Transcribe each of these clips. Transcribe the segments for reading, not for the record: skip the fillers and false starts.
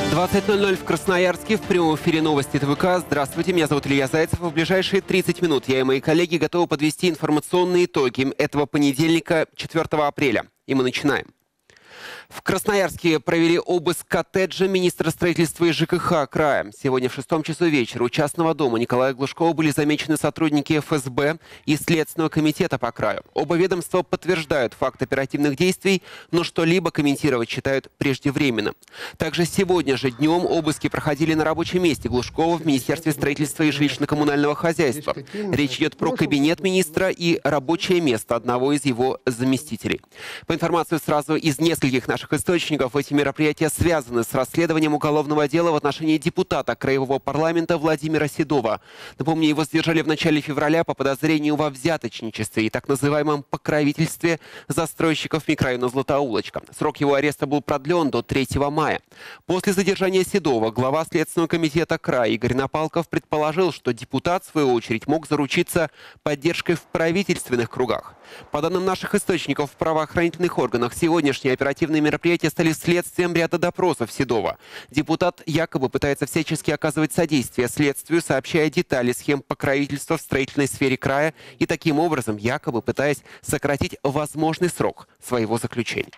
20:00 в Красноярске. В прямом эфире новости ТВК. Здравствуйте, меня зовут Илья Зайцев. В ближайшие 30 минут я и мои коллеги готовы подвести информационные итоги этого понедельника, 4 апреля. И мы начинаем. В Красноярске провели обыск коттеджа министра строительства и ЖКХ края. Сегодня в 6 часу вечера у частного дома Николая Глушкова были замечены сотрудники ФСБ и Следственного комитета по краю. Оба ведомства подтверждают факт оперативных действий, но что-либо комментировать считают преждевременным. Также сегодня же днем обыски проходили на рабочем месте Глушкова в Министерстве строительства и жилищно-коммунального хозяйства. Речь идет про кабинет министра и рабочее место одного из его заместителей. По информации сразу из нескольких наших источников, эти мероприятия связаны с расследованием уголовного дела в отношении депутата Краевого парламента Владимира Седова. Напомню, его задержали в начале февраля по подозрению во взяточничестве и так называемом покровительстве застройщиков микрорайона Златоулочка. Срок его ареста был продлен до 3 мая. После задержания Седова глава Следственного комитета края Игорь Напалков предположил, что депутат, в свою очередь, мог заручиться поддержкой в правительственных кругах. По данным наших источников в правоохранительных органах, сегодняшние оперативные мероприятия стали следствием ряда допросов Седова. Депутат якобы пытается всячески оказывать содействие следствию, сообщая детали схем покровительства в строительной сфере края и таким образом якобы пытаясь сократить возможный срок своего заключения.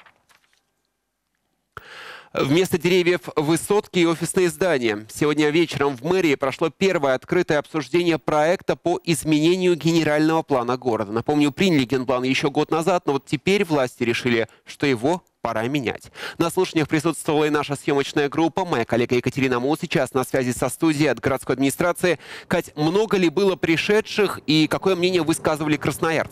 Вместо деревьев – высотки и офисные здания. Сегодня вечером в мэрии прошло первое открытое обсуждение проекта по изменению генерального плана города. Напомню, приняли генплан еще год назад, но вот теперь власти решили, что его пора менять. На слушаниях присутствовала и наша съемочная группа. Моя коллега Екатерина Му сейчас на связи со студией от городской администрации. Кать, много ли было пришедших и какое мнение высказывали красноярцы?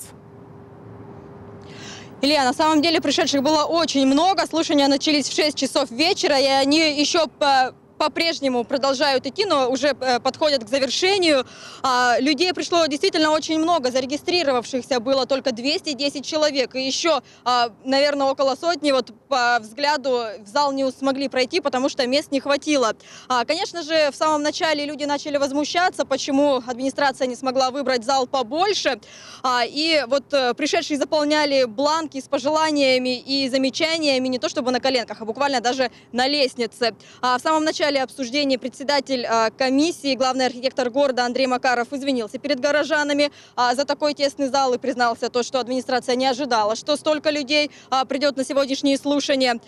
Илья, на самом деле пришедших было очень много. Слушания начались в 6 часов вечера, и они еще по-прежнему продолжают идти, но уже подходят к завершению. Людей пришло действительно очень много. Зарегистрировавшихся было только 210 человек. И еще, наверное, около сотни, вот по взгляду, в зал не смогли пройти, потому что мест не хватило. Конечно же, в самом начале люди начали возмущаться, почему администрация не смогла выбрать зал побольше. И вот пришедшие заполняли бланки с пожеланиями и замечаниями не то чтобы на коленках, а буквально даже на лестнице. В самом начале обсуждения председатель комиссии, главный архитектор города Андрей Макаров извинился перед горожанами за такой тесный зал и признался, что администрация не ожидала, что столько людей придет на сегодняшние слушания.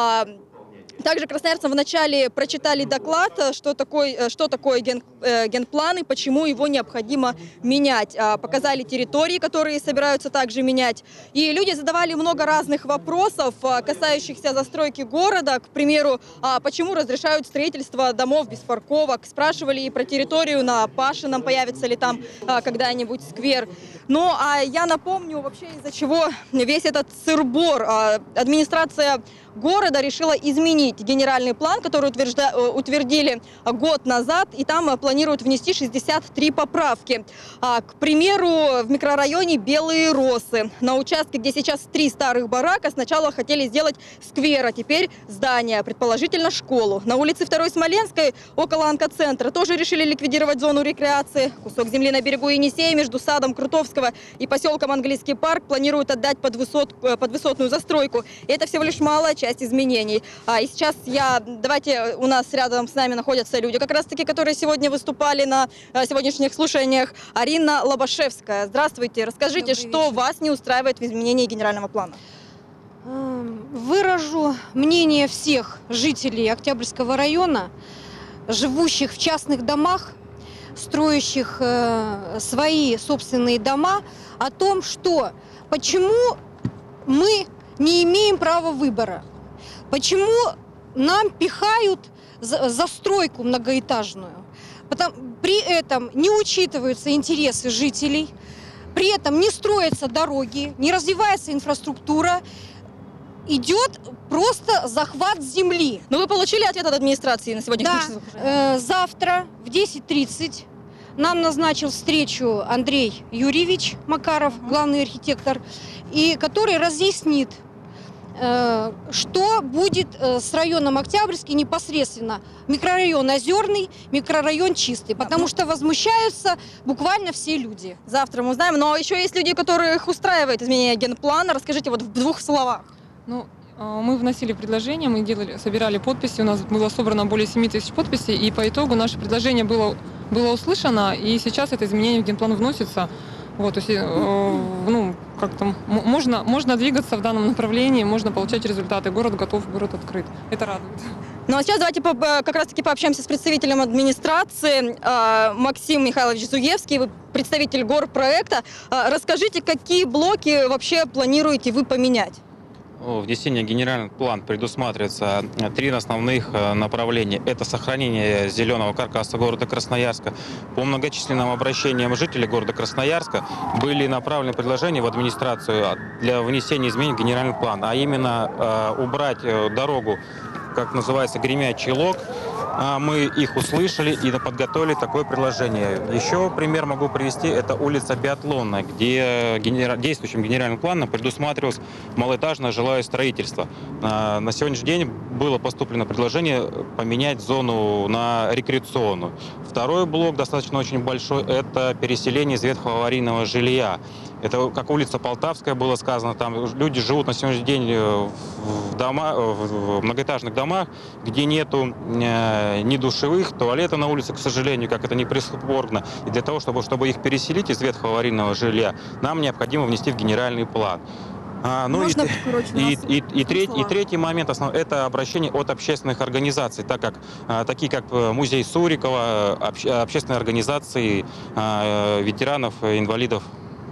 Также красноярцам вначале прочитали доклад, что такое генплан и почему его необходимо менять. Показали территории, которые собираются также менять. И люди задавали много разных вопросов, касающихся застройки города. К примеру, почему разрешают строительство домов без парковок. Спрашивали и про территорию на Пашином, появится ли там когда-нибудь сквер. Ну, а я напомню вообще, из-за чего весь этот сыр-бор. Администрация города решила изменить генеральный план, который утвердили год назад, и там планируют внести 63 поправки. К примеру, в микрорайоне Белые Росы, на участке, где сейчас 3 старых барака, сначала хотели сделать сквер, а теперь здание, предположительно школу. На улице 2 Смоленской, около онкоцентра, тоже решили ликвидировать зону рекреации. Кусок земли на берегу Енисея между садом Крутовского и поселком Английский парк планируют отдать под высотную застройку. И это всего лишь малая часть изменений. И сейчас давайте, у нас рядом с нами находятся люди, как раз таки, которые сегодня выступали на сегодняшних слушаниях. Арина Лобашевская. Здравствуйте. Расскажите, что вас не устраивает в изменении генерального плана? Выражу мнение всех жителей Октябрьского района, живущих в частных домах, строящих свои собственные дома, о том, что почему мы не имеем права выбора, почему нам пихают застройку многоэтажную. При этом не учитываются интересы жителей, при этом не строятся дороги, не развивается инфраструктура, идет просто захват земли. Но вы получили ответ от администрации на сегодня? Да, завтра в 10:30 нам назначил встречу Андрей Юрьевич Макаров, главный архитектор, и который разъяснит, что будет с районом Октябрьский непосредственно. Микрорайон Озерный, микрорайон Чистый, потому что возмущаются буквально все люди. Завтра мы узнаем, но еще есть люди, которых устраивает изменение генплана. Расскажите вот в 2 словах. Ну, Мы вносили предложения, мы собирали подписи, у нас было собрано более 7 тысяч подписей, и по итогу наше предложение было услышано, и сейчас это изменение в генплан вносится. Вот, то есть, как-то можно двигаться в данном направлении, можно получать результаты. Город готов, город открыт. Это радует. Ну а сейчас давайте как раз-таки пообщаемся с представителем администрации Максим Михайлович Зуевский, вы представитель горпроекта. Расскажите, какие блоки вообще планируете вы поменять? Внесение в генеральный план предусматривается 3 основных направления. Это сохранение зеленого каркаса города Красноярска. По многочисленным обращениям жителей города Красноярска были направлены предложения в администрацию для внесения изменений в генеральный план, а именно убрать дорогу, как называется, Гремячий Лог. Мы их услышали и подготовили такое предложение. Еще пример могу привести. Это улица Биатлонная, где действующим генеральным планом предусматривалось малоэтажное жилое строительство. На сегодняшний день было поступлено предложение поменять зону на рекреационную. Второй блок, достаточно очень большой, это переселение из ветхого аварийного жилья. Это, как улица Полтавская, было сказано, там люди живут на сегодняшний день в многоэтажных домах, где нету ни душевых, туалета на улице, к сожалению, как это не прискорбно. И для того, чтобы их переселить из ветхого аварийного жилья, нам необходимо внести в генеральный план. Третий момент – это обращение от общественных организаций, такие как музей Сурикова, общественные организации ветеранов, инвалидов.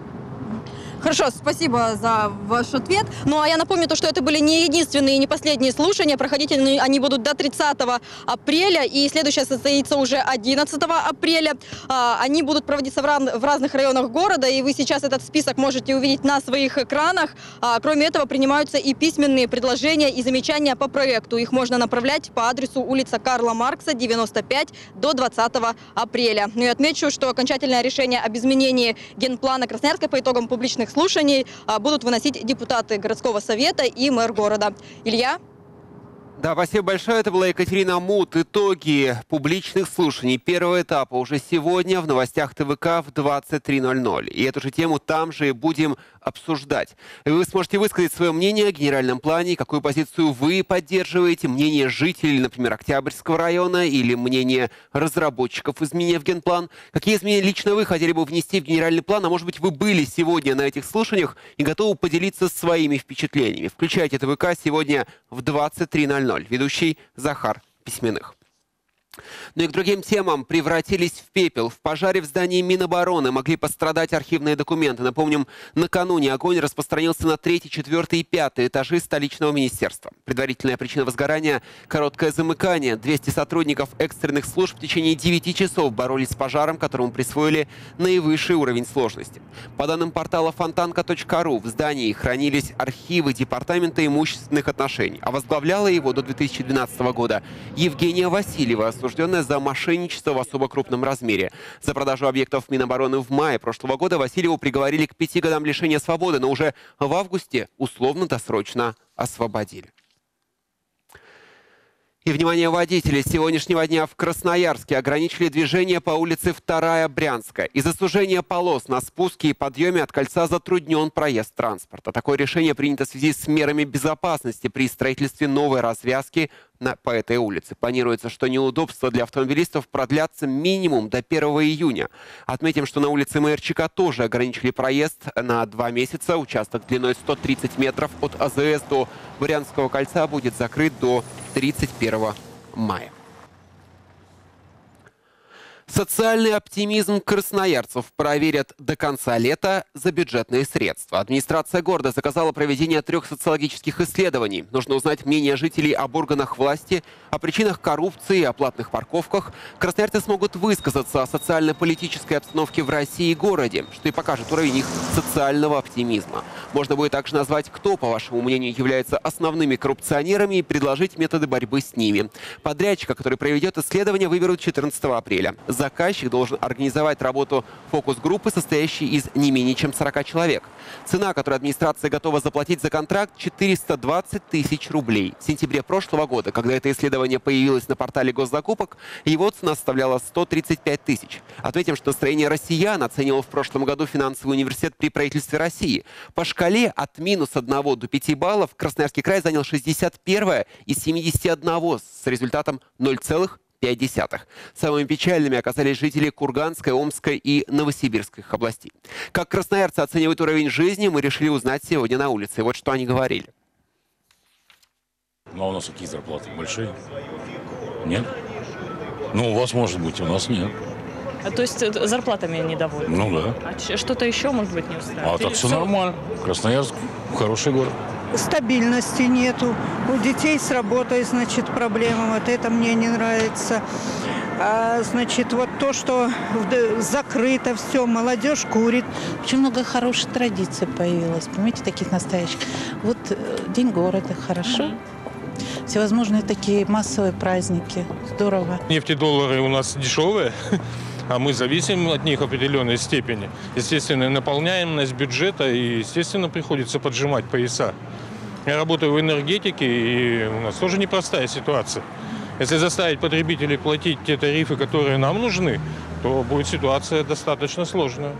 Хорошо, спасибо за ваш ответ. Ну а я напомню, что это были не единственные и не последние слушания. Проходить они будут до 30 апреля, и следующее состоится уже 11 апреля. Они будут проводиться в разных районах города, и вы сейчас этот список можете увидеть на своих экранах. Кроме этого, принимаются и письменные предложения и замечания по проекту. Их можно направлять по адресу улица Карла Маркса, 95, до 20 апреля. Ну и отмечу, что окончательное решение об изменении генплана Красноярска по итогам публичных слушаний будут выносить депутаты городского совета и мэр города. Илья? Да, спасибо большое. Это была Екатерина Мут. Итоги публичных слушаний первого этапа уже сегодня в новостях ТВК в 23:00. И эту же тему там же и будем обсуждать. Вы сможете высказать свое мнение о генеральном плане, какую позицию вы поддерживаете, мнение жителей, например, Октябрьского района, или мнение разработчиков изменения в генплан. Какие изменения лично вы хотели бы внести в генеральный план, а может быть, вы были сегодня на этих слушаниях и готовы поделиться своими впечатлениями. Включайте ТВК сегодня в 23:00. Ведущий Захар Письменных. Ну и к другим темам. Превратились в пепел. В пожаре в здании Минобороны могли пострадать архивные документы. Напомним, накануне огонь распространился на 3, 4 и 5 этажи столичного министерства. Предварительная причина возгорания – короткое замыкание. 200 сотрудников экстренных служб в течение 9 часов боролись с пожаром, которому присвоили наивысший уровень сложности. По данным портала фонтанка.ру, в здании хранились архивы Департамента имущественных отношений, а возглавляла его до 2012 года Евгения Васильева, осужденная за мошенничество в особо крупном размере. За продажу объектов Минобороны в мае прошлого года Васильеву приговорили к 5 годам лишения свободы, но уже в августе условно-досрочно освободили. И, внимание, водители! С сегодняшнего дня в Красноярске ограничили движение по улице 2-я Брянская. Из-за сужения полос на спуске и подъеме от кольца затруднен проезд транспорта. Такое решение принято в связи с мерами безопасности при строительстве новой развязки по этой улице. Планируется, что неудобства для автомобилистов продлятся минимум до 1 июня. Отметим, что на улице Майерчика тоже ограничили проезд на 2 месяца. Участок длиной 130 метров от АЗС до Брянского кольца будет закрыт до 31 мая. Социальный оптимизм красноярцев проверят до конца лета за бюджетные средства. Администрация города заказала проведение 3 социологических исследований. Нужно узнать мнение жителей об органах власти, о причинах коррупции и о платных парковках. Красноярцы смогут высказаться о социально-политической обстановке в России и городе, что и покажет уровень их социального оптимизма. Можно будет также назвать, кто, по вашему мнению, является основными коррупционерами, и предложить методы борьбы с ними. Подрядчика, который проведет исследование, выберут 14 апреля. заказчик должен организовать работу фокус-группы, состоящей из не менее чем 40 человек. Цена, которую администрация готова заплатить за контракт, 420 тысяч рублей. В сентябре прошлого года, когда это исследование появилось на портале госзакупок, его цена составляла 135 тысяч. Отметим, что настроение россиян оценивал в прошлом году финансовый университет при правительстве России. По шкале от -1 до 5 баллов Красноярский край занял 61 из 71 с результатом 0,5. Самыми печальными оказались жители Курганской, Омской и Новосибирских областей. Как красноярцы оценивают уровень жизни, мы решили узнать сегодня на улице. Вот что они говорили. Ну, а у нас какие зарплаты? Большие? Нет? Ну, у вас может быть, у нас нет. То есть зарплатами недовольны? Ну да. А что-то еще, может быть, не устраивает? А так все нормально. Красноярск хороший город. Стабильности нету. У детей с работой, значит, проблемы. Вот это мне не нравится. Значит, вот то, что закрыто все, молодежь курит. Очень много хороших традиций появилось, понимаете, таких настоящих. Вот День города, хорошо. Всевозможные такие массовые праздники. Здорово. Нефтедоллары у нас дешевые, а мы зависим от них в определенной степени. Естественно, наполняемость бюджета, и, естественно, приходится поджимать пояса. Я работаю в энергетике, и у нас тоже непростая ситуация. Если заставить потребителей платить те тарифы, которые нам нужны, то будет ситуация достаточно сложная.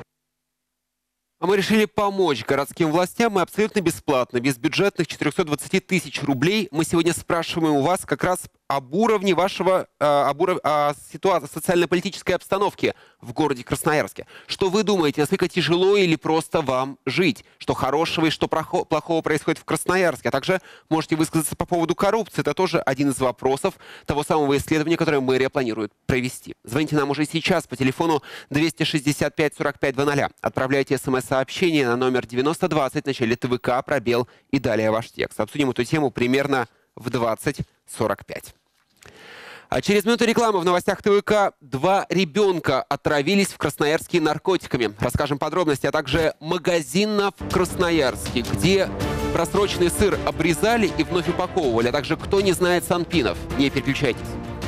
А мы решили помочь городским властям. Мы абсолютно бесплатно, без бюджетных 420 тысяч рублей. Мы сегодня спрашиваем у вас как раз об уровне вашего, ситуации, социально-политической обстановки в городе Красноярске. Что вы думаете, насколько тяжело или просто вам жить? Что хорошего и что плохого происходит в Красноярске? А также можете высказаться по поводу коррупции. Это тоже один из вопросов того самого исследования, которое мэрия планирует провести. Звоните нам уже сейчас по телефону 265 45 00. Отправляйте смс-сообщение на номер 9020 в начале ТВК, пробел и далее ваш текст. Обсудим эту тему примерно в 20:45. А через минуту рекламы в новостях ТВК. 2 ребенка отравились в Красноярске наркотиками. Расскажем подробности, а также магазинов в Красноярске, где просроченный сыр обрезали и вновь упаковывали, а также кто не знает санпинов. Не переключайтесь.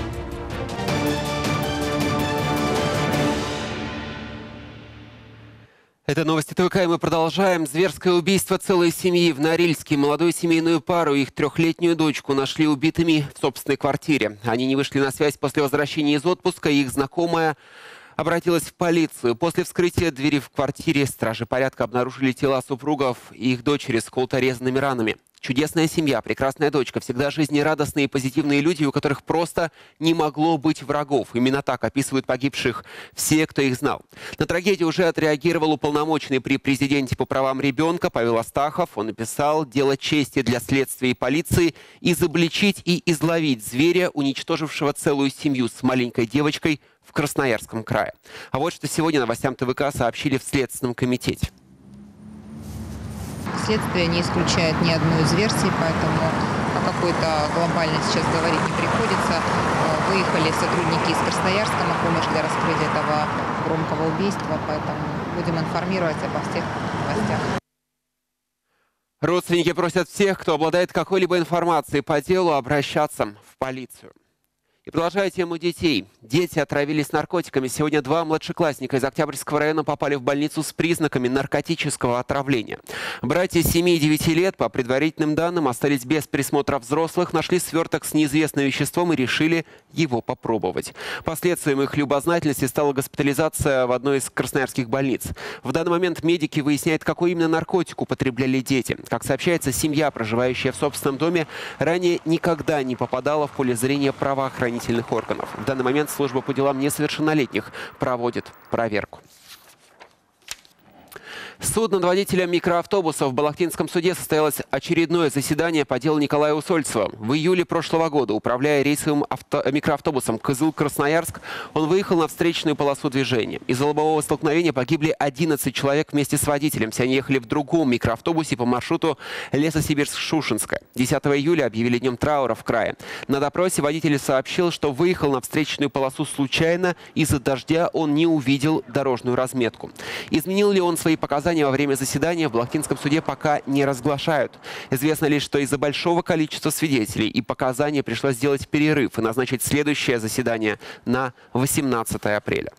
Это новости ТВК, и мы продолжаем. Зверское убийство целой семьи в Норильске. Молодую семейную пару и их 3-летнюю дочку нашли убитыми в собственной квартире. Они не вышли на связь после возвращения из отпуска, и их знакомая обратилась в полицию. После вскрытия двери в квартире стражи порядка обнаружили тела супругов и их дочери с колото-резанными ранами. Чудесная семья, прекрасная дочка, всегда жизнерадостные и позитивные люди, у которых просто не могло быть врагов. Именно так описывают погибших все, кто их знал. На трагедию уже отреагировал уполномоченный при президенте по правам ребенка Павел Астахов. Он написал: «Дело чести для следствия и полиции изобличить и изловить зверя, уничтожившего целую семью с маленькой девочкой в Красноярском крае». А вот что сегодня новостям ТВК сообщили в Следственном комитете. Следствие не исключает ни одну из версий, поэтому о какой-то глобальной сейчас говорить не приходится. Выехали сотрудники из Красноярска на помощь для раскрытия этого громкого убийства, поэтому будем информировать обо всех новостях. Родственники просят всех, кто обладает какой-либо информацией по делу, обращаться в полицию. И продолжая тему детей. Дети отравились наркотиками. Сегодня 2 младшеклассника из Октябрьского района попали в больницу с признаками наркотического отравления. Братья 7 и 9 лет, по предварительным данным, остались без присмотра взрослых, нашли сверток с неизвестным веществом и решили его попробовать. Последствием их любознательности стала госпитализация в одной из красноярских больниц. В данный момент медики выясняют, какой именно наркотик употребляли дети. Как сообщается, семья, проживающая в собственном доме, ранее никогда не попадала в поле зрения правоохранительных органов. В данный момент служба по делам несовершеннолетних проводит проверку. Суд над водителем микроавтобуса в Балахтинском суде состоялось очередное заседание по делу Николая Усольцева. В июле прошлого года, управляя рейсовым микроавтобусом Кызыл-Красноярск, он выехал на встречную полосу движения. Из-за лобового столкновения погибли 11 человек вместе с водителем. Все они ехали в другом микроавтобусе по маршруту Лесосибирск-Шушенское. 10 июля объявили днем траура в крае. На допросе водитель сообщил, что выехал на встречную полосу случайно. Из-за дождя он не увидел дорожную разметку. Изменил ли он свои показания показания во время заседания в Блохтинском суде пока не разглашают. Известно лишь, что из-за большого количества свидетелей и показаний пришлось сделать перерыв и назначить следующее заседание на 18 апреля.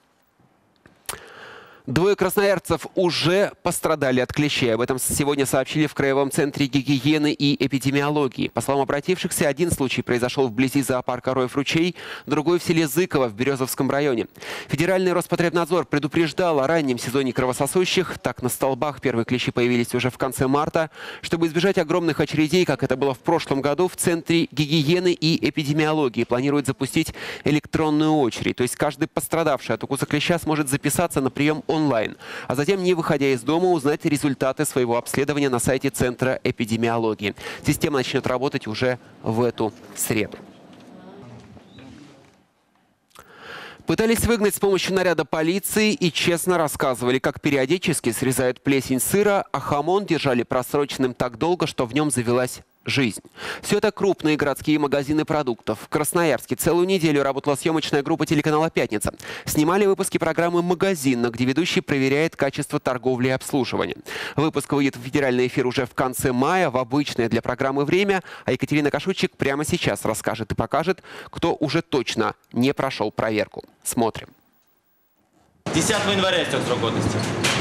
Двое красноярцев уже пострадали от клещей. Об этом сегодня сообщили в Краевом центре гигиены и эпидемиологии. По словам обратившихся, один случай произошел вблизи зоопарка Роев-Ручей, другой в селе Зыково в Березовском районе. Федеральный Роспотребнадзор предупреждал о раннем сезоне кровососущих. Так, на столбах первые клещи появились уже в конце марта. Чтобы избежать огромных очередей, как это было в прошлом году, в Центре гигиены и эпидемиологии планируют запустить электронную очередь. То есть каждый пострадавший от укуса клеща сможет записаться на прием онлайн, а затем, не выходя из дома, узнать результаты своего обследования на сайте Центра эпидемиологии. Система начнет работать уже в эту среду. Пытались выгнать с помощью наряда полиции и честно рассказывали, как периодически срезают плесень сыра, а хамон держали просроченным так долго, что в нем завелась жизнь. Все это крупные городские магазины продуктов. В Красноярске целую неделю работала съемочная группа телеканала «Пятница». Снимали выпуски программы «Магазин», где ведущий проверяет качество торговли и обслуживания. Выпуск выйдет в федеральный эфир уже в конце мая, в обычное для программы время. А Екатерина Кашутчик прямо сейчас расскажет и покажет, кто уже точно не прошел проверку. Смотрим. 10 января истек срок годности.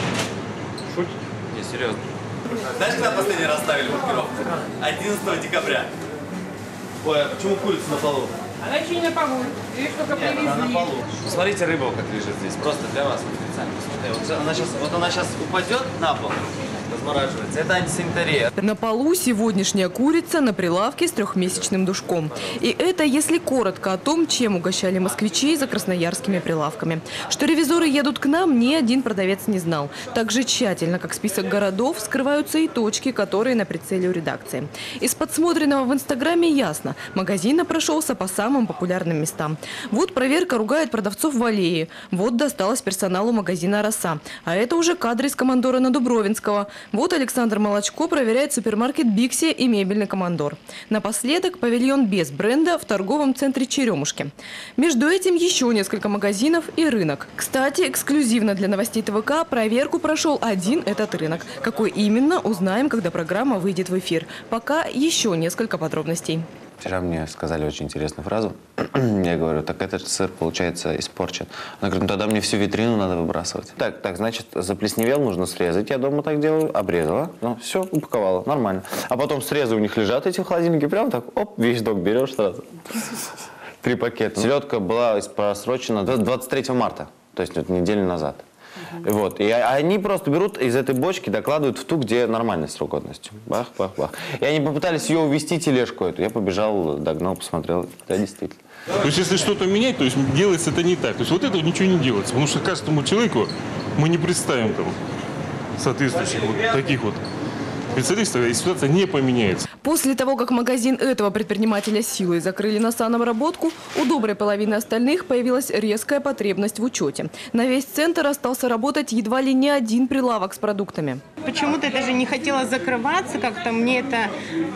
Шутите? Не, серьезно. Знаешь, когда последний раз ставили маркировку? 11 декабря. Ой, а почему курица на полу? Она еще не на полу. Видишь, только привезли. Она на полу. Смотрите, рыба как лежит здесь. Просто для вас. Специально. Посмотри, вот она сейчас упадет на пол. Размораживается. Это антисанитария. На полу сегодняшняя курица на прилавке с 3-месячным душком. И это если коротко о том, чем угощали москвичей за красноярскими прилавками. Что ревизоры едут к нам, ни один продавец не знал. Так же тщательно, как список городов, скрываются и точки, которые на прицеле у редакции. Из подсмотренного в Инстаграме ясно. Магазин прошелся по самым популярным местам. Вот проверка ругает продавцов в аллее. Вот досталось персоналу магазина «Роса». А это уже кадры из командора на Дубровинского. Вот Александр Молочко проверяет супермаркет «Бикси» и мебельный командор. Напоследок павильон без бренда в торговом центре «Черемушки». Между этим еще несколько магазинов и рынок. Кстати, эксклюзивно для новостей ТВК проверку прошел один этот рынок. Какой именно, узнаем, когда программа выйдет в эфир. Пока еще несколько подробностей. Вчера мне сказали очень интересную фразу. Я говорю, так этот сыр, получается, испорчен. Она говорит, ну тогда мне всю витрину надо выбрасывать. Так, значит, заплесневел, нужно срезать. Я дома так делаю, обрезала. Ну, все, упаковала, нормально. А потом срезы у них лежат, эти в холодильнике, прям так, оп, весь док берешь сразу. 3 пакета. Селедка была просрочена 23 марта, то есть вот неделю назад. Вот. И они просто берут из этой бочки, докладывают в ту, где нормальный срок годности. Бах, бах, бах. И они попытались ее увезти, тележку эту. Я побежал, догнал, посмотрел. Да, действительно. То есть, если что-то менять, то есть делается это не так. То есть, вот этого ничего не делается. Потому что каждому человеку мы не представим там соответствующих вот таких вот специалистов, и ситуация не поменяется. После того, как магазин этого предпринимателя силой закрыли на санобработку, у доброй половины остальных появилась резкая потребность в учете. На весь центр остался работать едва ли не один прилавок с продуктами. Почему-то я даже не хотела закрываться, как-то мне это,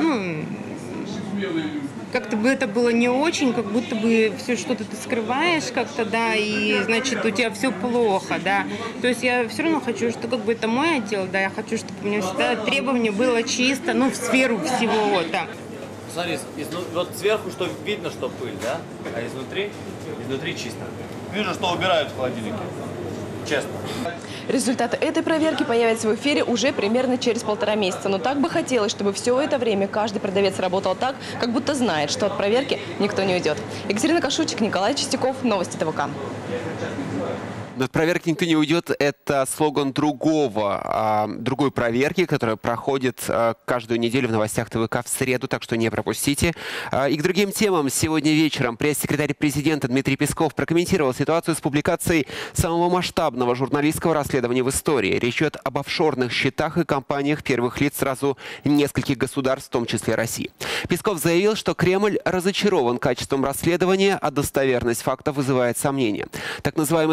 как-то бы это было не очень, как будто бы все что-то ты скрываешь как-то, да, и значит у тебя все плохо, да. То есть я все равно хочу, что как бы это мой отдел, да, я хочу, чтобы у меня всегда требование было чисто, в сферу всего, да. Смотри, вот сверху что видно, что пыль, да? А изнутри чисто. Вижу, что убирают в холодильнике. Честно. Результаты этой проверки появятся в эфире уже примерно через 1,5 месяца. Но так бы хотелось, чтобы все это время каждый продавец работал так, как будто знает, что от проверки никто не уйдет. Екатерина Кашутчик, Николай Чистяков, Новости ТВК. От проверки никто не уйдет. Это слоган другой проверки, которая проходит каждую неделю в новостях ТВК в среду, так что не пропустите. И к другим темам. Сегодня вечером пресс-секретарь президента Дмитрий Песков прокомментировал ситуацию с публикацией самого масштабного журналистского расследования в истории. Речь идет об офшорных счетах и компаниях первых лиц сразу нескольких государств, в том числе России. Песков заявил, что Кремль разочарован качеством расследования, а достоверность фактов вызывает сомнения. Так называемый панамский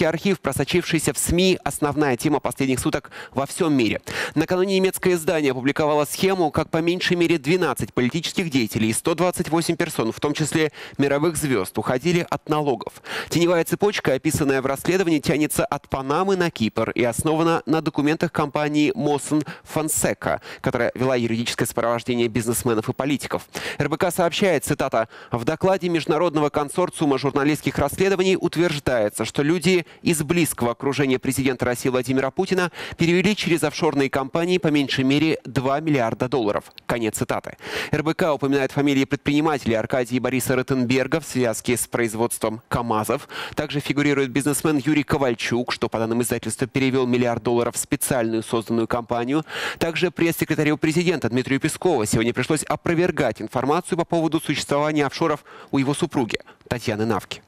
немецкий архив, просочившийся в СМИ, основная тема последних суток во всем мире. Накануне немецкое издание опубликовало схему, как по меньшей мере 12 политических деятелей и 128 персон, в том числе мировых звезд, уходили от налогов. Теневая цепочка, описанная в расследовании, тянется от Панамы на Кипр и основана на документах компании Mossack Fonseca, которая вела юридическое сопровождение бизнесменов и политиков. РБК сообщает, цитата, «В докладе Международного консорциума журналистских расследований утверждается, что люди из близкого окружения президента России Владимира Путина перевели через офшорные компании по меньшей мере 2 миллиарда долларов». Конец цитаты. РБК упоминает фамилии предпринимателей Аркадия и Бориса Ротенберга в связке с производством КАМАЗов. Также фигурирует бизнесмен Юрий Ковальчук, что, по данным издательства, перевел $1 миллиард в специальную созданную компанию. Также пресс-секретарю президента Дмитрию Пескову сегодня пришлось опровергать информацию по поводу существования офшоров у его супруги Татьяны Навки.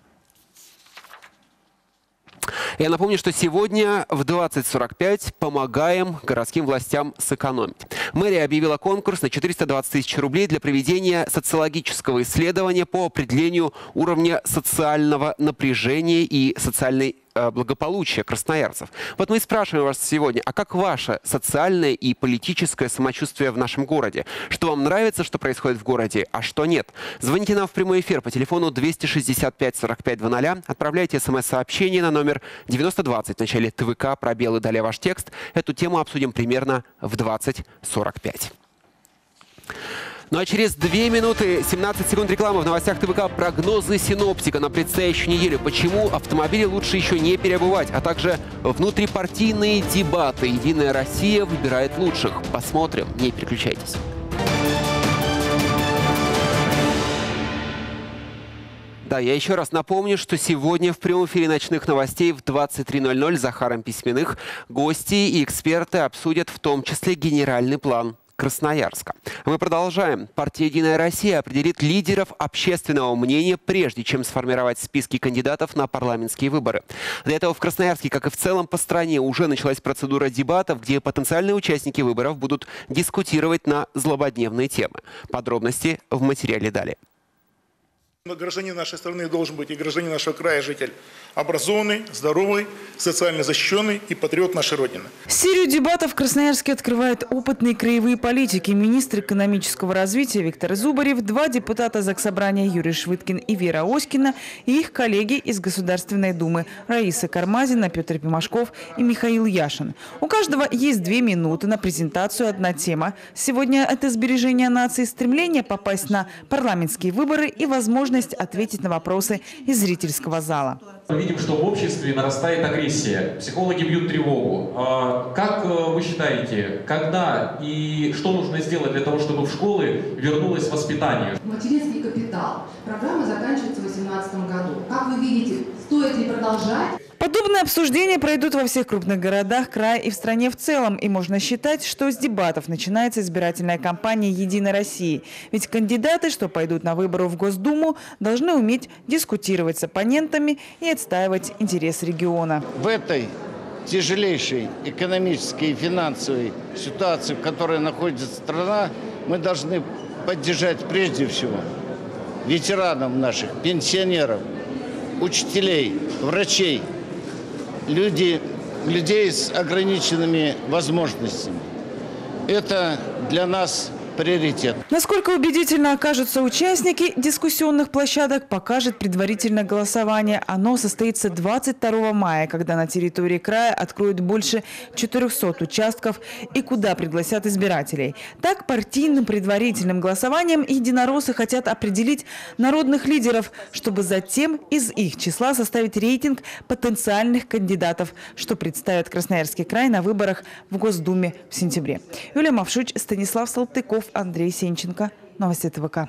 Я напомню, что сегодня в 20:45 помогаем городским властям сэкономить. Мэрия объявила конкурс на 420 тысяч рублей для проведения социологического исследования по определению уровня социального напряжения и социальной благополучия красноярцев. Вот мы и спрашиваем вас сегодня, а как ваше социальное и политическое самочувствие в нашем городе? Что вам нравится, что происходит в городе, а что нет? Звоните нам в прямой эфир по телефону 265 45 00, отправляйте смс-сообщение на номер 9020 в начале ТВК, пробел и далее ваш текст. Эту тему обсудим примерно в 20:45. Ну а через 2 минуты 17 секунд рекламы в новостях ТВК прогнозы синоптика на предстоящую неделю. Почему автомобили лучше еще не переобувать, а также внутрипартийные дебаты. «Единая Россия» выбирает лучших. Посмотрим. Не переключайтесь. Да, я еще раз напомню, что сегодня в прямом эфире ночных новостей в 23:00 с Захаром Письменных гости и эксперты обсудят в том числе генеральный план Красноярска. Мы продолжаем. Партия «Единая Россия» определит лидеров общественного мнения, прежде чем сформировать списки кандидатов на парламентские выборы. Для этого в Красноярске, как и в целом по стране, уже началась процедура дебатов, где потенциальные участники выборов будут дискутировать на злободневные темы. Подробности в материале далее. Гражданин нашей страны должен быть и гражданин нашего края житель образованный, здоровый, социально защищенный и патриот нашей Родины. Серию дебатов в Красноярске открывают опытные краевые политики. Министр экономического развития Виктор Зубарев, 2 депутата Заксобрания Юрий Швыдкин и Вера Оськина и их коллеги из Государственной Думы Раиса Кармазина, Петр Пимашков и Михаил Яшин. У каждого есть 2 минуты на презентацию, одна тема. Сегодня это сбережение нации, стремление попасть на парламентские выборы и возможность ответить на вопросы из зрительского зала. Видим, что в обществе нарастает агрессия. Психологи бьют тревогу. Как вы считаете, когда и что нужно сделать для того, чтобы в школы вернулось воспитание? Материнский капитал. Программа заканчивается в 2018 году. Как вы видите, стоит ли продолжать? Подобные обсуждения пройдут во всех крупных городах края и в стране в целом. И можно считать, что с дебатов начинается избирательная кампания «Единой России». Ведь кандидаты, что пойдут на выборы в Госдуму, должны уметь дискутировать с оппонентами и отстаивать интересы региона. В этой тяжелейшей экономической и финансовой ситуации, в которой находится страна, мы должны поддержать прежде всего ветеранов наших, пенсионеров, учителей, врачей, людей с ограниченными возможностями. Это для нас приоритет. Насколько убедительно окажутся участники дискуссионных площадок, покажет предварительное голосование. Оно состоится 22 мая, когда на территории края откроют больше 400 участков и куда пригласят избирателей. Так, партийным предварительным голосованием единороссы хотят определить народных лидеров, чтобы затем из их числа составить рейтинг потенциальных кандидатов, что представит Красноярский край на выборах в Госдуме в сентябре. Юлия Мавшуч, Станислав Салтыков, Андрей Сенченко. Новости ТВК.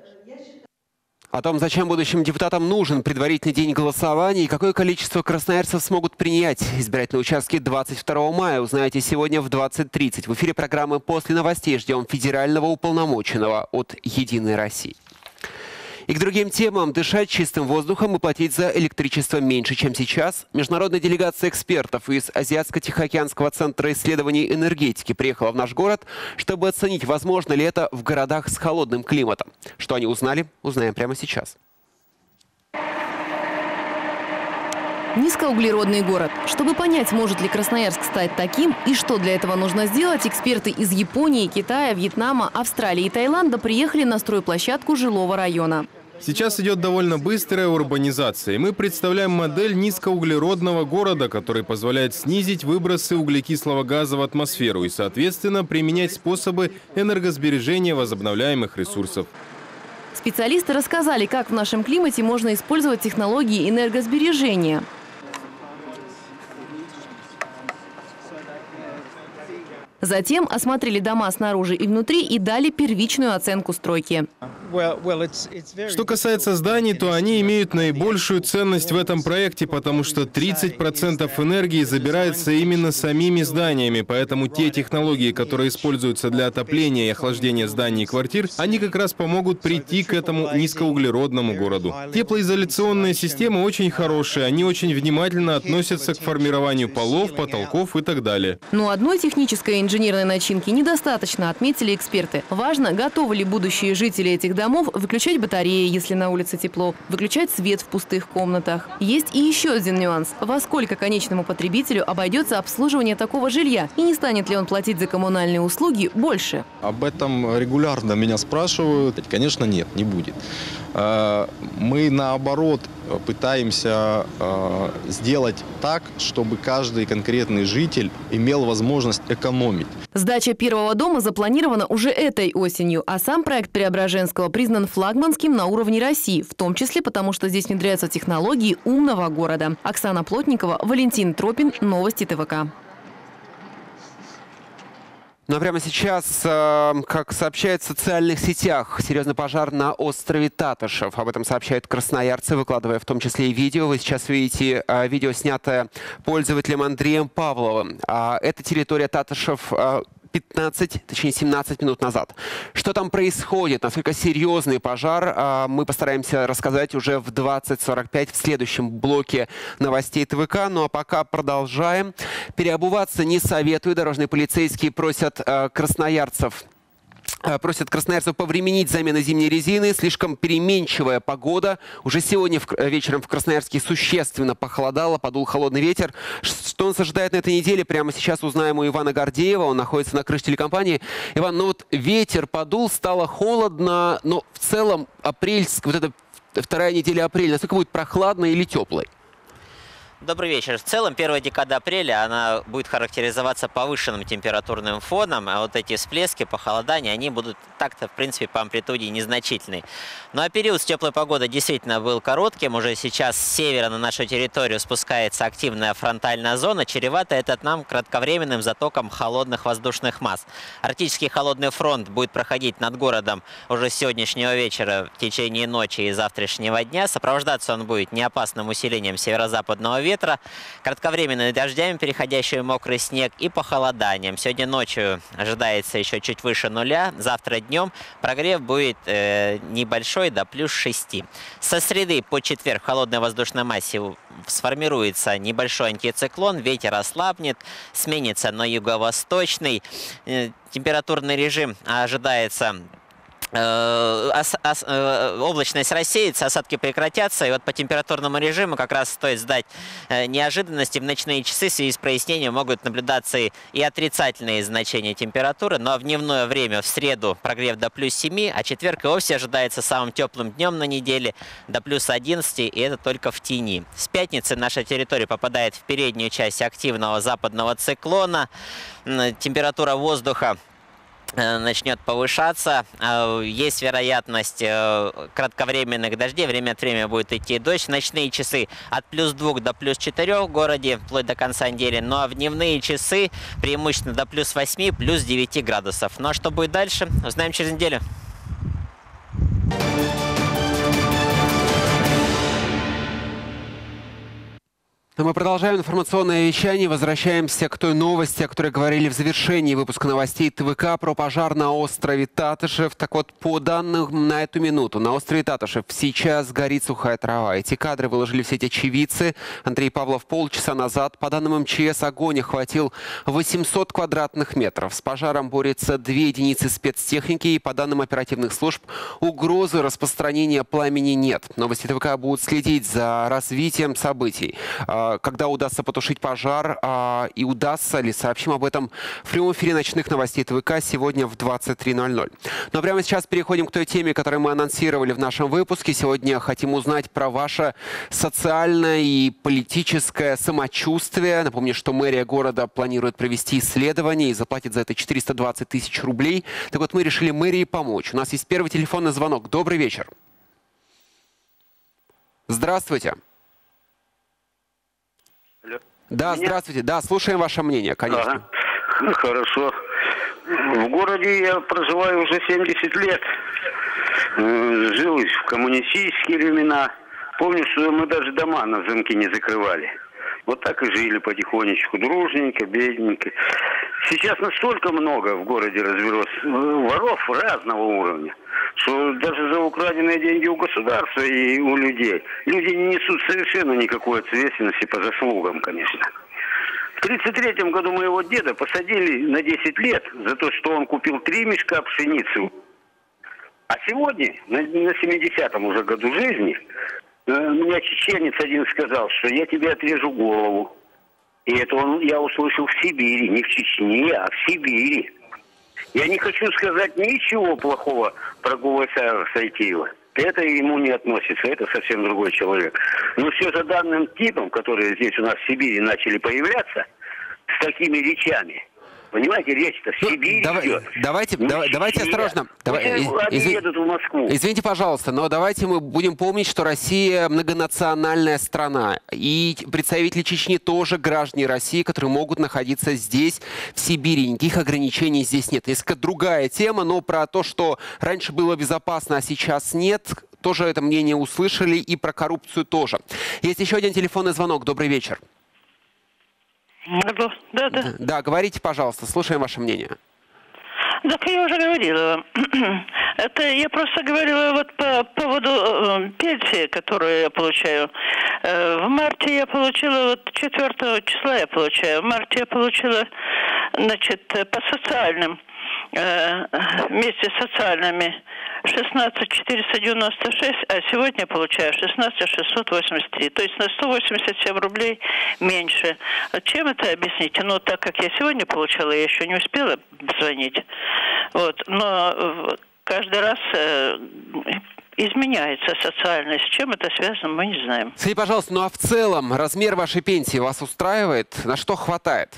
О том, зачем будущим депутатам нужен предварительный день голосования и какое количество красноярцев смогут принять избирательные участки 22 мая, узнаете сегодня в 20:30. В эфире программы «После новостей» ждем федерального уполномоченного от «Единой России». И к другим темам. Дышать чистым воздухом и платить за электричество меньше, чем сейчас. Международная делегация экспертов из Азиатско-Тихоокеанского центра исследований энергетики приехала в наш город, чтобы оценить, возможно ли это в городах с холодным климатом. Что они узнали, узнаем прямо сейчас. Низкоуглеродный город. Чтобы понять, может ли Красноярск стать таким и что для этого нужно сделать, эксперты из Японии, Китая, Вьетнама, Австралии и Таиланда приехали на стройплощадку жилого района. Сейчас идет довольно быстрая урбанизация, и мы представляем модель низкоуглеродного города, который позволяет снизить выбросы углекислого газа в атмосферу и, соответственно, применять способы энергосбережения возобновляемых ресурсов. Специалисты рассказали, как в нашем климате можно использовать технологии энергосбережения. Затем осмотрели дома снаружи и внутри и дали первичную оценку стройки. Что касается зданий, то они имеют наибольшую ценность в этом проекте, потому что 30% энергии забирается именно самими зданиями. Поэтому те технологии, которые используются для отопления и охлаждения зданий и квартир, они как раз помогут прийти к этому низкоуглеродному городу. Теплоизоляционные системы очень хорошие, они очень внимательно относятся к формированию полов, потолков и так далее. Но одной технической инженерной начинки недостаточно, отметили эксперты. Важно, готовы ли будущие жители этих домов выключать батареи, если на улице тепло, выключать свет в пустых комнатах. Есть и еще один нюанс. Во сколько конечному потребителю обойдется обслуживание такого жилья? И не станет ли он платить за коммунальные услуги больше? Об этом регулярно меня спрашивают. Конечно, нет, не будет. Мы, наоборот, пытаемся сделать так, чтобы каждый конкретный житель имел возможность экономить. Сдача первого дома запланирована уже этой осенью, а сам проект Преображенского признан флагманским на уровне России, в том числе потому, что здесь внедряются технологии умного города. Оксана Плотникова, Валентин Тропин, Новости ТВК. Ну а прямо сейчас, как сообщают в социальных сетях, серьезный пожар на острове Татышев. Об этом сообщают красноярцы, выкладывая в том числе и видео. Вы сейчас видите видео, снятое пользователем Андреем Павловым. Это территория Татышев 17 минут назад. Что там происходит, насколько серьезный пожар, мы постараемся рассказать уже в 20:45 в следующем блоке новостей ТВК. Ну а пока продолжаем. Переобуваться не советую. Дорожные полицейские просят красноярцев повременить замену зимней резины. Слишком переменчивая погода. Уже сегодня вечером в Красноярске существенно похолодало, подул холодный ветер. Что нас ожидает на этой неделе, прямо сейчас узнаем у Ивана Гордеева. Он находится на крыше телекомпании. Иван, ну вот ветер подул, стало холодно, но в целом апрельская, вот эта вторая неделя апреля, насколько будет прохладной или теплой? Добрый вечер. В целом, первая декада апреля, она будет характеризоваться повышенным температурным фоном, а вот эти всплески, похолодания, они будут так-то, в принципе, по амплитуде незначительные. Ну а период с теплой погодой действительно был коротким. Уже сейчас с севера на нашу территорию спускается активная фронтальная зона, чревато это нам кратковременным затоком холодных воздушных масс. Арктический холодный фронт будет проходить над городом уже с сегодняшнего вечера в течение ночи и завтрашнего дня. Сопровождаться он будет неопасным усилением северо-западного ветра, кратковременными дождями, переходящими в мокрый снег, и похолоданием. Сегодня ночью ожидается еще чуть выше нуля, завтра днем прогрев будет небольшой, до +6. Со среды по четверг в холодной воздушной массе сформируется небольшой антициклон, ветер ослабнет, сменится на юго-восточный. Температурный режим ожидается. Облачность рассеется, осадки прекратятся, и вот по температурному режиму как раз стоит ждать неожиданности. В ночные часы в связи с прояснением могут наблюдаться и отрицательные значения температуры, но в дневное время в среду прогрев до +7, а четверг и вовсе ожидается самым теплым днем на неделе до +11, и это только в тени. С пятницы наша территория попадает в переднюю часть активного западного циклона. Температура воздуха начнет повышаться. Есть вероятность кратковременных дождей. Время от времени будет идти дождь. В ночные часы от +2 до +4 в городе, вплоть до конца недели. Ну а в дневные часы преимущественно до +8, +9 градусов. Ну а что будет дальше, узнаем через неделю. Но мы продолжаем информационное вещание. Возвращаемся к той новости, о которой говорили в завершении выпуска новостей ТВК про пожар на острове Татышев. Так вот, по данным на эту минуту, на острове Татышев сейчас горит сухая трава. Эти кадры выложили в сеть очевидцы. Андрей Павлов полчаса назад. По данным МЧС, огонь охватил 800 квадратных метров. С пожаром борются 2 единицы спецтехники. И по данным оперативных служб, угрозы распространения пламени нет. Новости ТВК будут следить за развитием событий. Когда удастся потушить пожар и удастся ли, сообщим об этом в прямом эфире ночных новостей ТВК сегодня в 23:00. Но прямо сейчас переходим к той теме, которую мы анонсировали в нашем выпуске. Сегодня хотим узнать про ваше социальное и политическое самочувствие. Напомню, что мэрия города планирует провести исследование и заплатит за это 420 тысяч рублей. Так вот, мы решили мэрии помочь. У нас есть первый телефонный звонок. Добрый вечер. Здравствуйте. Да, здравствуйте. Да, слушаем ваше мнение, конечно. Ага. Хорошо. В городе я проживаю уже 70 лет. Жил в коммунистические времена. Помню, что мы даже дома на замки не закрывали. Вот так и жили потихонечку, дружненько, бедненько. Сейчас настолько много в городе развелось воров разного уровня, что даже за украденные деньги у государства и у людей люди не несут совершенно никакой ответственности по заслугам, конечно. В 1933 году моего деда посадили на 10 лет за то, что он купил 3 мешка пшеницы. А сегодня, на 70-м уже году жизни, мне чеченец один сказал, что я тебе отрежу голову. И это я услышал в Сибири, не в Чечне, а в Сибири. Я не хочу сказать ничего плохого про Гулайсара Сайтиева. Это ему не относится, это совсем другой человек. Но все за данным типом, которые здесь у нас в Сибири начали появляться, с такими речами. Понимаете, речь-то в Сибири идет. Давайте осторожно. Едут в Москву. Извините, пожалуйста, но давайте мы будем помнить, что Россия многонациональная страна. И представители Чечни тоже граждане России, которые могут находиться здесь, в Сибири. Никаких ограничений здесь нет. Несколько другая тема, но про то, что раньше было безопасно, а сейчас нет, тоже это мнение услышали. И про коррупцию тоже. Есть еще один телефонный звонок. Добрый вечер. Алло, да. Да, говорите, пожалуйста, слушаем ваше мнение. Так я уже говорила. Это я просто говорила вот по поводу пенсии, которую я получаю. В марте я получила, вот 4 числа я получаю. В марте я получила, значит, по социальным, вместе с социальными 16 496, а сегодня я получаю 16 683. То есть на 187 рублей меньше. Чем это объясните? Ну, так как я сегодня получала, я еще не успела звонить. Вот. Но каждый раз изменяется социальность. С чем это связано, мы не знаем. Скажите, пожалуйста, ну а в целом размер вашей пенсии вас устраивает? На что хватает?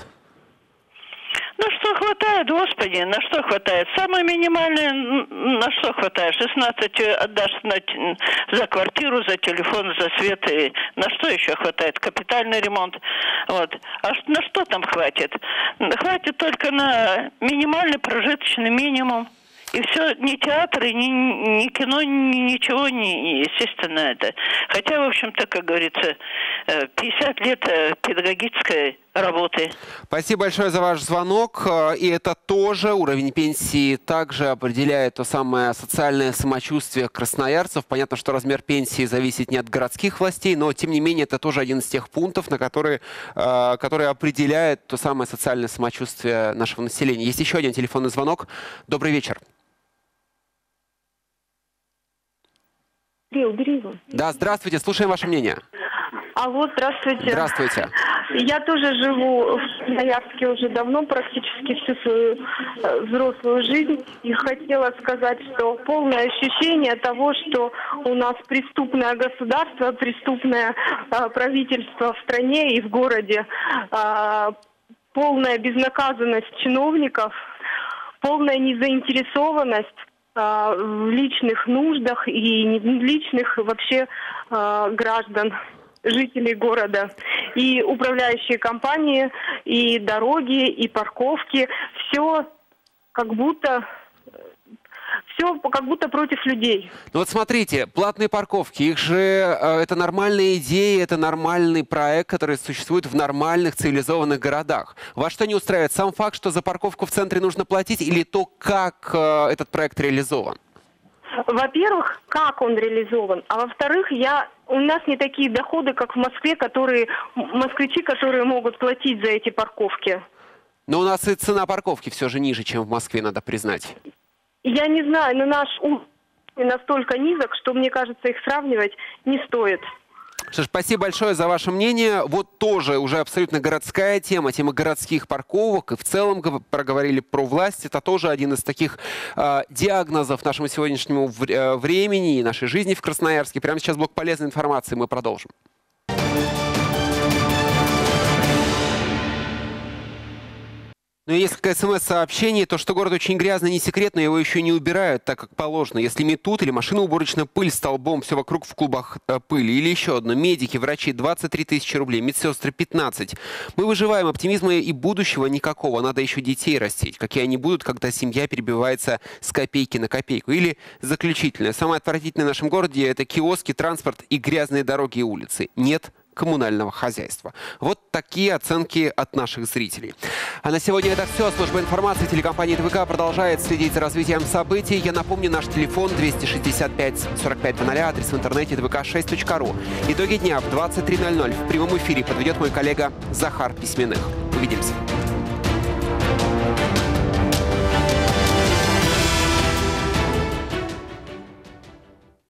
Ну, что хватает, господи, на что хватает? Самое минимальное, на что хватает? 16 отдашь за квартиру, за телефон, за свет. И на что еще хватает? Капитальный ремонт. Вот. А на что там хватит? Хватит только на минимальный прожиточный минимум. И все, ни театр, ни кино, ничего, естественно, это. Хотя, в общем-то, как говорится, 50 лет педагогической работы. Спасибо большое за ваш звонок. И это тоже, уровень пенсии также определяет то самое социальное самочувствие красноярцев. Понятно, что размер пенсии зависит не от городских властей, но, тем не менее, это тоже один из тех пунктов, на которые определяет то самое социальное самочувствие нашего населения. Есть еще один телефонный звонок. Добрый вечер. Убери его. Да, здравствуйте, слушаем ваше мнение. Алло, здравствуйте. Здравствуйте. Я тоже живу в Красноярске уже давно, практически всю свою взрослую жизнь. И хотела сказать, что полное ощущение того, что у нас преступное государство, преступное правительство в стране и в городе, полная безнаказанность чиновников, полная незаинтересованность в личных нуждах и личных вообще граждан, жителей города. И управляющие компании, и дороги, и парковки. Все как будто все как будто против людей. Ну вот смотрите, платные парковки, их же это нормальная идея, это нормальный проект, который существует в нормальных цивилизованных городах. Вас что не устраивает? Сам факт, что за парковку в центре нужно платить, или то, как этот проект реализован? Во-первых, как он реализован, а во-вторых, у нас не такие доходы, как в Москве, москвичи, которые могут платить за эти парковки. Но у нас и цена парковки все же ниже, чем в Москве, надо признать. Я не знаю, но наш уровень настолько низок, что, мне кажется, их сравнивать не стоит. Что ж, спасибо большое за ваше мнение. Вот тоже уже абсолютно городская тема, тема городских парковок. И в целом проговорили про власть. Это тоже один из таких диагнозов нашему сегодняшнему времени и нашей жизни в Красноярске. Прямо сейчас блок полезной информации. Мы продолжим. Ну и несколько смс-сообщений. То, что город очень грязный, не секрет, но его еще не убирают так, как положено. Если метут или машиноуборочная пыль столбом, все вокруг в клубах пыли. Или еще одно. Медики, врачи 23 тысячи рублей, медсестры 15. Мы выживаем, оптимизма и будущего никакого. Надо еще детей растить. Какие они будут, когда семья перебивается с копейки на копейку. Или заключительное. Самое отвратительное в нашем городе – это киоски, транспорт и грязные дороги и улицы. Нет коммунального хозяйства. Вот такие оценки от наших зрителей. А на сегодня это все. Служба информации телекомпании ТВК продолжает следить за развитием событий. Я напомню, наш телефон 265-4500, адрес в интернете tvk6.ru. Итоги дня в 23:00 в прямом эфире подведет мой коллега Захар Письменных. Увидимся.